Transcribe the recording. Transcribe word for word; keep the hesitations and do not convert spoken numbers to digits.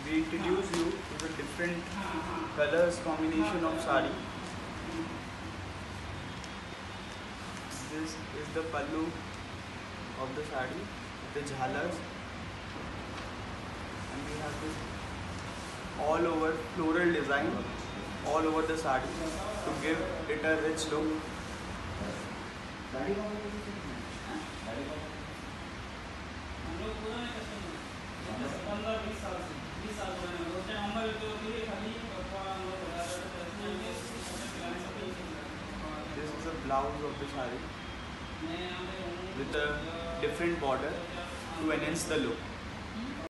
we introduce you to the different colors combination of sari. This is the pallu of the sari, the jhalars, and we have this all over floral design all over the sari to give it a rich look. This is a blouse of the sari with a different border to enhance the look.